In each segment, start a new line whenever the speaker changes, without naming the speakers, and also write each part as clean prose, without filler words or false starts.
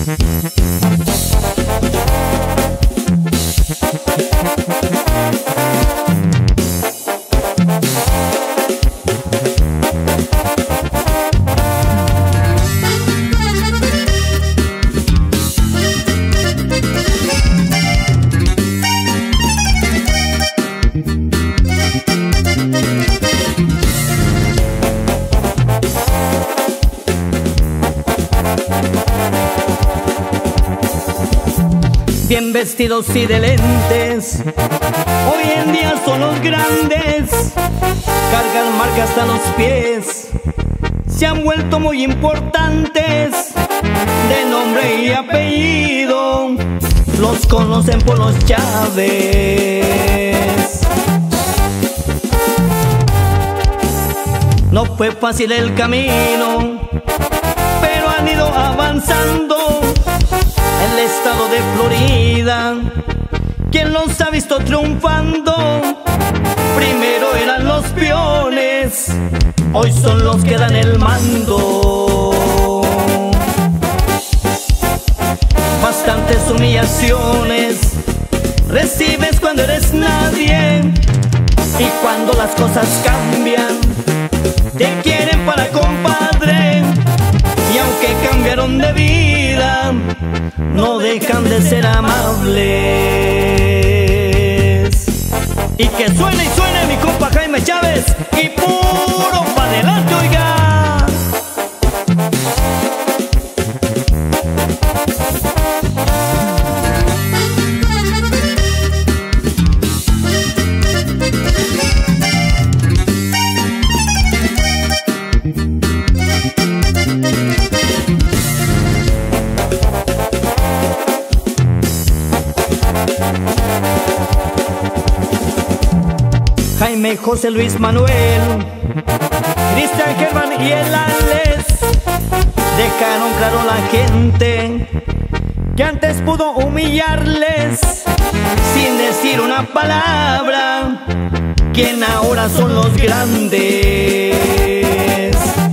Bien vestidos y de lentes, hoy en día son los grandes, cargan marca hasta los pies, se han vuelto muy importantes, de nombre y apellido, los conocen por los Chávez. No fue fácil el camino, pero han ido avanzando. El estado de Florida, quien los ha visto triunfando, primero eran los peones, hoy son los que dan el mando. Bastantes humillaciones recibes cuando eres nadie, y cuando las cosas cambian, te quieren para compadre, y aunque cambiaron de vida, no dejan de ser amables. Y que suene y suene mi compa Jaime Chávez, y puro pa' adelante, oiga. Jaime, José Luis Manuel, Cristian, Germán y el Alex dejaron claro a la gente que antes pudo humillarles sin decir una palabra, quien ahora son los grandes.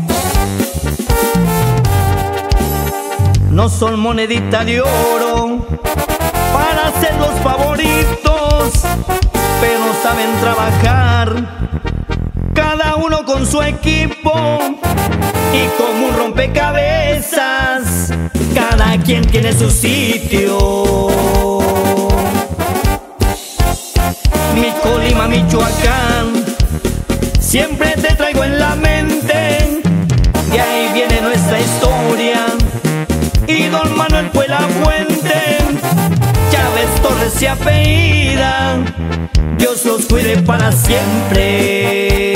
No son monedita de oro para ser los favoritos, pero saben trabajar, cada uno con su equipo, y como un rompecabezas, cada quien tiene su sitio. Mi Colima, Michoacán, siempre te traigo en la mente, de ahí viene nuestra historia, y don Manuel fue la fuente, Chávez Torres se apellida, Dios los cuide para siempre.